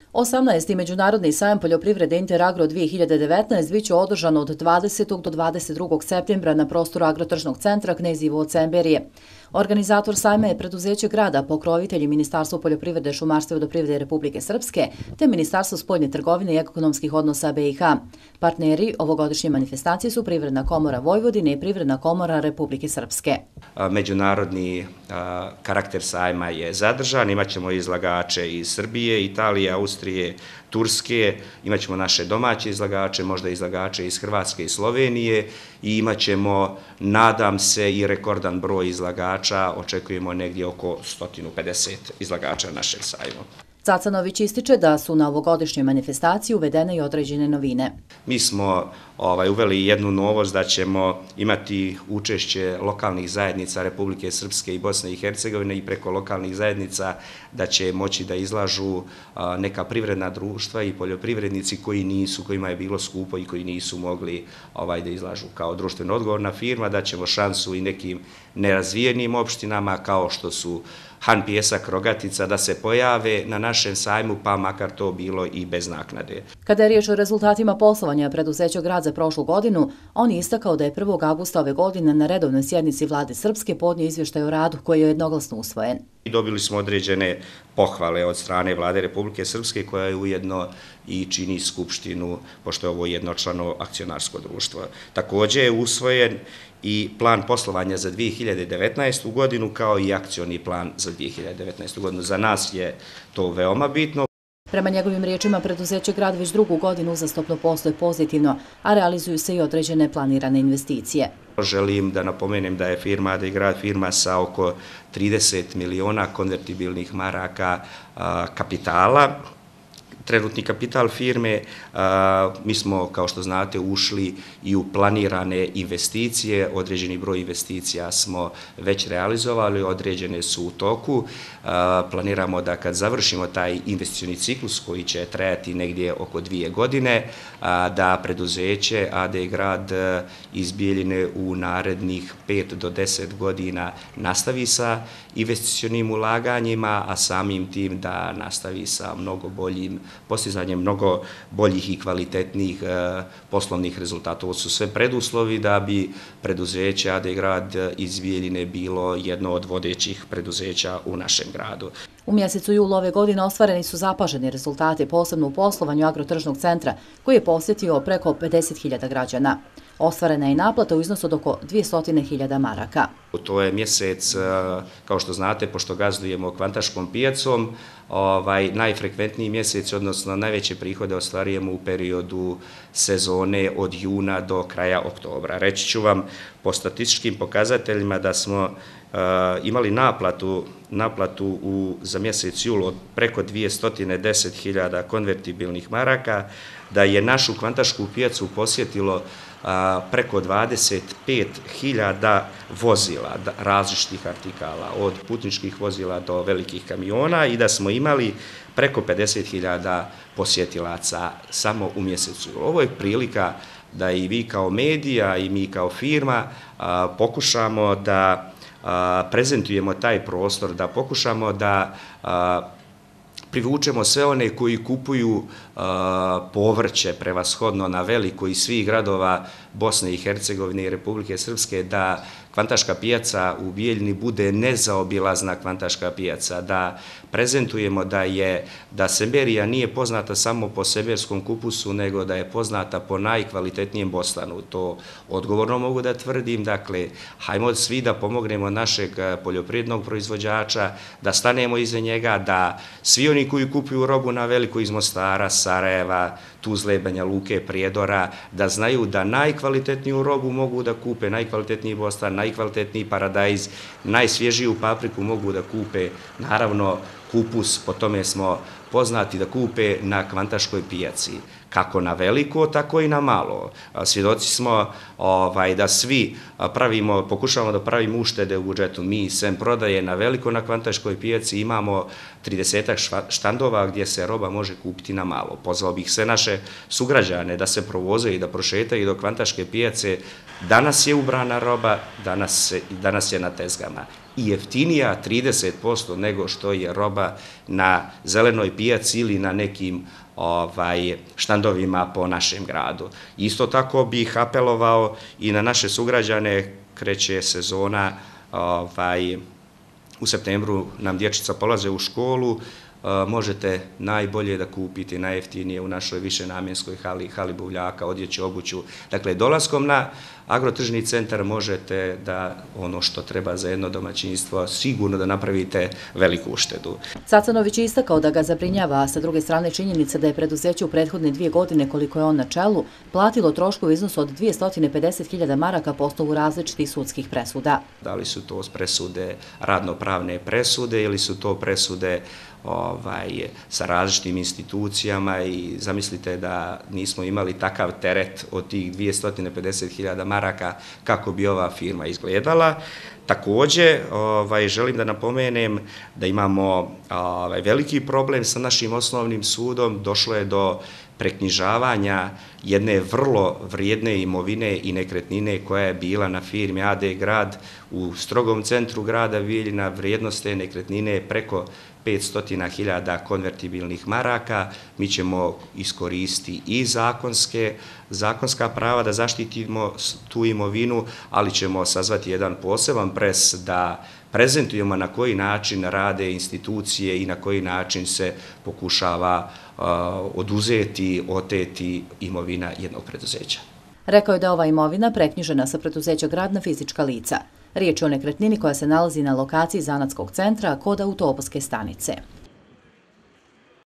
18. Međunarodni sajam poljoprivrede Interagro 2019 biće održan od 20. do 22. septembra na prostoru Agrotržnog centra Knez Ivo od Semberije. Organizator sajma je preduzeće grada, pokrovitelji Ministarstvo poljoprivrede, šumarstva i vodoprivrede Republike Srpske te Ministarstvo spoljne trgovine i ekonomskih odnosa BiH. Partneri ovogodišnje manifestacije su Privredna komora Vojvodine i Privredna komora Republike Srpske. Međunarodni karakter sajma je zadržan, imaćemo izlagače iz Srbije, Italije, Austrije, Turske, imaćemo naše domaće izlagače, možda izlagače iz Hrvatske i Slovenije i imaćemo, nadam se, i rekordan broj izlagača, očekujemo negdje oko 150 izlagača našeg sajma. Cacanović ističe da su na ovogodišnjoj manifestaciji uvedene i određene novine. Mi smo uveli jednu novost da ćemo imati učešće lokalnih zajednica Republike Srpske i Bosne i Hercegovine i preko lokalnih zajednica da će moći da izlažu neka privredna društva i poljoprivrednici kojima je bilo skupo i koji nisu mogli da izlažu kao društveno odgovorna firma, da ćemo šansu i nekim nerazvijenim opštinama kao što su Han, Pijesak, Rogatica da se pojave na našem sajmu, pa makar to bilo i bez naknade. Kada je riječ o rezultatima poslovanja preduzeća Grad za prošlu godinu, on je istakao da je 1. augusta ove godine na redovnoj sjednici Vlade Srpske podnio izvještaj o radu koji je jednoglasno usvojen. Dobili smo određene pohvale od strane Vlade Republike Srpske koja je ujedno i čini skupštinu, pošto je ovo jednočlano akcionarsko društvo. Također je usvojen i plan poslovanja za 2019. godinu kao i akcioni plan za 2019. godinu. Za nas je to veoma bitno. Prema njegovim riječima, preduzeće Grad već drugu godinu uzastopno posluje pozitivno, a realizuju se i određene planirane investicije. Želim da napomenem da je firma AD Grad firma sa oko 30 miliona konvertibilnih maraka kapitala. Trenutni kapital firme, mi smo, kao što znate, ušli i u planirane investicije, određeni broj investicija smo već realizovali, određene su u toku. Planiramo da kad završimo taj investicioni ciklus koji će trajati negdje oko 2 godine, da preduzeće AD Grad iz Bijeljine u narednih 5 do 10 godina nastavi sa investicionim ulaganjima, a samim tim da nastavi sa mnogo boljim postizanjem mnogo boljih i kvalitetnijih poslovnih rezultata. Ovo su sve preduslovi da bi preduzeće AD Grad iz Bijeljine bilo jedno od vodećih preduzeća u našem gradu. U mjesecu julu ove godine ostvareni su zapaženi rezultati, posebno u poslovanju Agrotržnog centra, koji je posjetio preko 50.000 građana. Ostvarena je i naplata u iznosu od oko 200.000 maraka. To je mjesec, kao što znate, pošto gazdujemo Kvantaškom pijacom, najfrekventniji mjesec, odnosno najveće prihode ostvarujemo u periodu sezone od juna do kraja oktobra. Reći ću vam po statističkim pokazateljima da smo imali naplatu za mjesec jul od preko 210.000 konvertibilnih maraka, da je našu Kvantašku pijacu posjetilo preko 25.000 vozila različitih artikala, od putničkih vozila do velikih kamiona i da smo imali preko 50.000 posjetilaca samo u mjesecu. Ovo je prilika da i vi kao medija i mi kao firma pokušamo da prezentujemo taj prostor, da pokušamo da privučemo sve one koji kupuju povrće prevashodno na veliko iz svih gradova Bosne i Hercegovine i Republike Srpske, da Kvantaška pijaca u Bijeljini bude nezaobilazna Kvantaška pijaca, da prezentujemo da Semberija nije poznata samo po semberskom kupusu, nego da je poznata po najkvalitetnijem bostanu. To odgovorno mogu da tvrdim. Dakle, hajmo svi da pomognemo našeg poljoprivrednog proizvođača, da stanemo iza njega, da svi oni koji kupuju robu na veliko iz Mostara, Sarajeva, Tuzle, Banja Luke, Prijedora, da znaju da najkvalitetniju robu mogu da kupe, najkvalitetniji bostan, najkvalitetniji paradajz, najsvježiju papriku mogu da kupe, naravno kupus, po tome smo poznati, da kupe na Kvantaškoj pijaci, kako na veliko, tako i na malo. Svjedoci smo da svi pokušavamo da pravimo uštede u budžetu. Mi sem prodaje na veliko na Kvantaškoj pijaci imamo 30 štandova gdje se roba može kupiti na malo. Pozvao bih sve naše sugrađane da se provoze i da prošetaju do Kvantaške pijace. Danas je ubrana roba, danas je na tezgama. i jeftinija 30% nego što je roba na zelenoj pijaci ili na nekim štandovima po našem gradu. Isto tako bih apelovao i na naše sugrađane, kreće sezona, u septembru nam dječica polaze u školu, možete najbolje da kupite najjeftinije u našoj višenamjenskoj hali buvljaka, odjeću, obuću. Dakle, dolaskom na agrotržni centar možete da ono što treba za jedno domaćinstvo sigurno da napravite veliku uštedu. Cacanović je istakao da ga zabrinjava, a sa druge strane činjenica da je preduzeće u prethodne 2 godine, koliko je on na čelu, platilo trošku u iznosu od 250.000 maraka po osnovu različitih sudskih presuda. Da li su to presude, radnopravne presude ili su to presude sa različitim institucijama i zamislite da nismo imali takav teret od tih 250.000 maraka kako bi ova firma izgledala. Također, želim da napomenem da imamo veliki problem sa našim osnovnim sudom. Došlo je do preknjižavanja jedne vrlo vrijedne imovine i nekretnine koja je bila na firmi AD Grad u strogom centru grada Bijeljina. Vrijednost te nekretnine je preko 500.000 konvertibilnih maraka. Mi ćemo iskoristiti i zakonska prava da zaštitimo tu imovinu, ali ćemo sazvati jedan poseban pres da prezentujemo na koji način rade institucije i na koji način se pokušava oduzeti, oteti imovina jednog preduzeća. Rekao je da ova imovina preknjižena sa preduzeća Grad na fizička lica. Riječ je o nekretnini koja se nalazi na lokaciji zanatskog centra kod autobuske stanice.